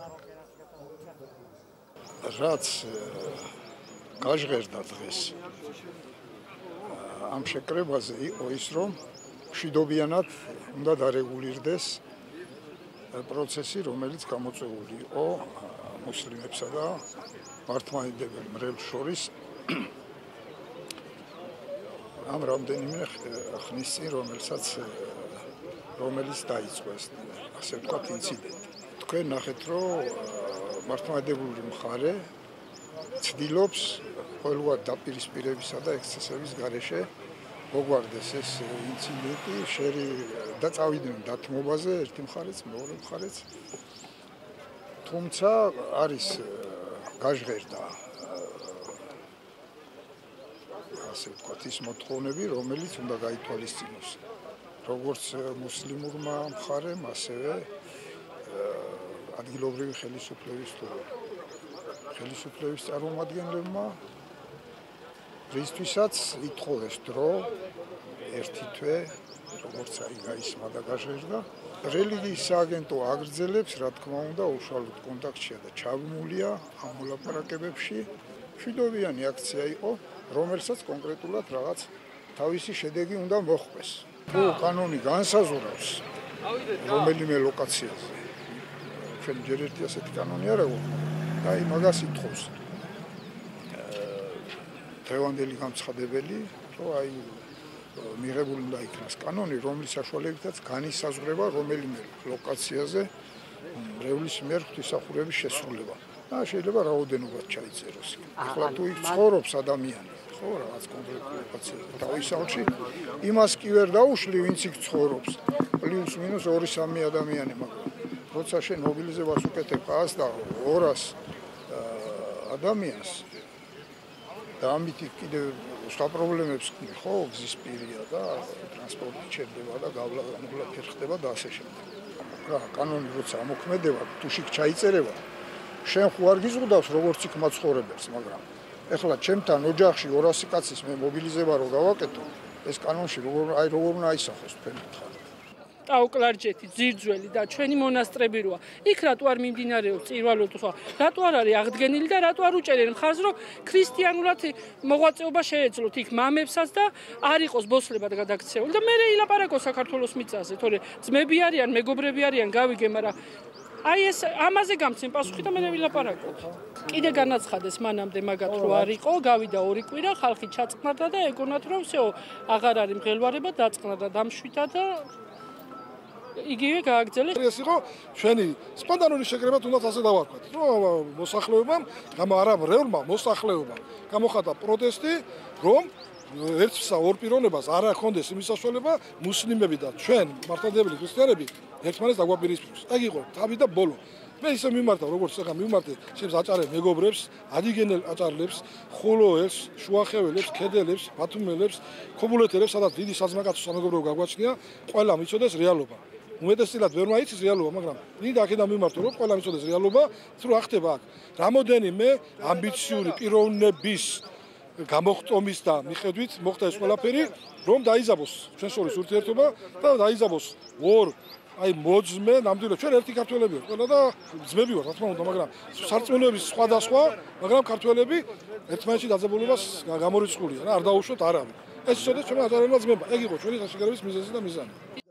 რაც გაჟღერდა დღეს ამ შეკრებაზე იყო ის, რომ მშვიდობიანად უნდა დარეგულირდეს პროცესი, რომელიც გამოწვეული იყო მუსლიმებსა და მართლმადიდებელ მრევლს შორის ამ რამდენიმე ხნის წინ, რომელიც დაიწყო ეს, ასე ვთქვათ, ინციდენტი. თქვენ ნახეთ, რომ მართლმადიდებლური მხარე ცდილობს ყოველგვარ დაპირისპირებისა და ექსცესების გარეშე მოგვარდეს ეს ინციდენტი, და წავიდნენ დათმობაზე ერთი მხარეც, მეორე მხარეც. თუმცა არის გაჟღერდა ასე ვთქვათ ის მოთხოვნები, რომელიც უნდა გაითვალისწინოს როგორც მუსლიმურმა მხარემ, ასევე ადგილობრივი ხელისუფლების წარმომადგენლებმა, რისთვისაც ითხოვეს დრო, ერთი თვე, როგორც გაისმა და გაჟღერდა. რელიგიის სააგენტო აგრძელებს, რა თქმა უნდა, უშუალოდ კონტაქტშია და ჩაბმულია ამ მოლაპარაკებებში. მშვიდობიანი აქცია იყო, რომელსაც კონკრეტულად რაღაც თავისი შედეგი უნდა მოჰყვეს. თუ კანონი განსაზღვრავს რომელიმე ლოკაციაზე, ჩვენ ჯერ ერთი ასეთი კანონი არ აქვს, და მაგას ითხოვს დღევანდელი გამცხადებელი, რომ მიღებული უნდა იქნას კანონი, რომლის საშუალებითაც განისაზღვრება რომელიმე ლოკაციაზე მრევლის მიერ ღვთისმსახურების შესრულება. და შეიძლება რაოდენობით ჩაიწეროს. ახლა თუ იქ ცხოვრობს ადამიანი, ხო, რაღაც კონკრეტულ ლოკაციაზე, თავის სახლში, იმას კი ვერ დაუშლი, ვინც იქ ცხოვრობს. პლუს მინუს 2-3 ადამიანი, მაგრამ როცა შენ მობილიზებას უკეთებ 100 და 200 ადამიანს და ამით კიდევ სხვა პრობლემებს ხო, გზის პირია და ტრანსპორტი ჩერდება და გავლა ფერხდება და ასე შემდეგ. რა, კანონი როცა ამოქმედება, თუ შიგ ჩაიწერება, შენ ხო არ გიზღუდავს როგორც იქ მაცხოვრებელს, მაგრამ ეხლა ჩემთან ოჯახში 200 კაცის მე მობილიზება რო გავაკეთო, ეს კანონში როგორ უნდა აისახოს თქვენ გითხარით. ტაუკლარჯეთი, ძირძველი და ჩვენი მონასტრები როა. იქ რატო არ მიმდინარეობს წირვალო თუ რატო არ არის აღდგენილი და რატო არ უჭერენ მხარს, რომ ქრისტიანულად მოღვაწეობა შეეძლოთ იქ მამებსაც და არ იყოს ბოსლებად გადაქცეული და მე ილაპარაკო საქართველოს მიწაზე, თორე ძმები არიან, მეგობრები არიან, გავიგე, მაგრამ აი ეს ამაზე გამცემ პასუხი და მე ვილაპარაკოთ. კიდე განაცხადეს მანამდე მაგათ რო არ იყო, გავიდა 2 კვირა, ხალხი ჩაწყნარდა და ეგონათ რომ всё, აღარ არის მღელვარება, დაწყნარდა, დამშვიდა და იგივე გააგრძელეს. ეს იყო ჩვენი სპონტანური შეკრება, თუნდაც ასე დავარქვათ, რომ მოსახლეობამ, არა მრევლმა, მოსახლეობამ გამოხატა პროტესტი, რომ ერთსა ორ პიროვნებას არ აქვს იმის საშუალება მუსლიმები და ჩვენ მართლმადიდებელი ქრისტიანები ერთმანეთს დაგვაპირისპიროს. ეგ იყო თავი და ბოლო. მე ისე მიმართავ, როგორც ახლა მიმართე ჩემს აჭარელ მეგობრებს, ადიგენელ აჭარლებს, ხულოელს, შუახეველებს, ქედელებს, ბათუმელებს, ქობულეთელებს, სადაც დიდი საძმაკაცო სამეგობროობა გაგვაჩნია, ყველა მიცოდეს რეალობა. უმეტესწილად ვერმა იცის რეალობა, მაგრამ მინდა აქედან მიმართო, რომ ყველა მიცოდეს რეალობა, თუ რა ხდება აქ. რამოდენიმე ამბიციური პიროვნების გამოხტომის და მიხედვით მოხდა ეს ყველაფერი, რომ დაიზაბოს ჩვენ შორის ურთიერთობა და დაიზაბოს მოძმე, ნამდვილად ჩვენ ერთი ქართველები ვართ, ყველა და ძმები ვართ, რა თქმა უნდა, მაგრამ სარწმუნოების სხვადასხვა, მაგრამ ქართველები ერთმანეთში დაძაბულობას გამორიცხულია, რა არ დაუშვოთ არავინ. ეს ისოდეთ ჩვენ აჭარელმა ძმებმა. ეგ იყო ჩვენი საშიგრების მიზეზი და მიზანი.